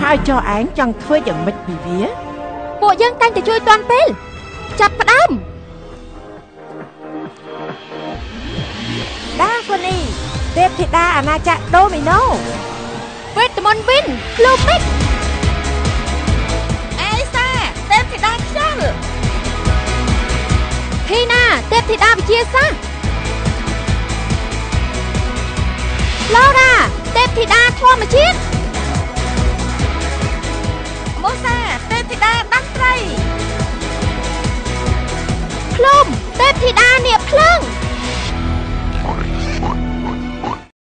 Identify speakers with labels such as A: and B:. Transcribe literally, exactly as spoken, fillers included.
A: ហើយចុះឯងចង់ធ្វើយ៉ាងម៉េចពីវា
B: ពួកយើងតែងតែជួយតាន់ពេលចាប់ផ្ដើម
C: ដាហ្វូនីទេពធីតាអាណាចក្រដូមីណូ
B: វេទមន្តវិនលូមិក
D: អេសាទេពធីតាខ្យល់
B: ធីណាទេពធីតាវិជាសាស្ត្រឡូរ៉ាទេពធីតាធម្មជាតិ